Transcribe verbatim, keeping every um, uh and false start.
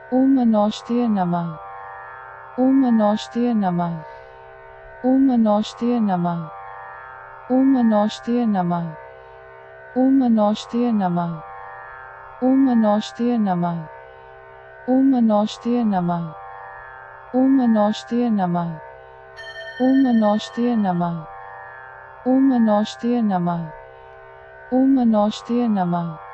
ओम नमः नमः। ओम नमः नमः। ओम नमः नमः। ओम नमः नमः। ओम नमः नमः। ओम नमः नमः। ओम नमः नमः। ओम नमः नमः। ओम नमः नमः। ओम नमः नमः। ओम नमः नमः।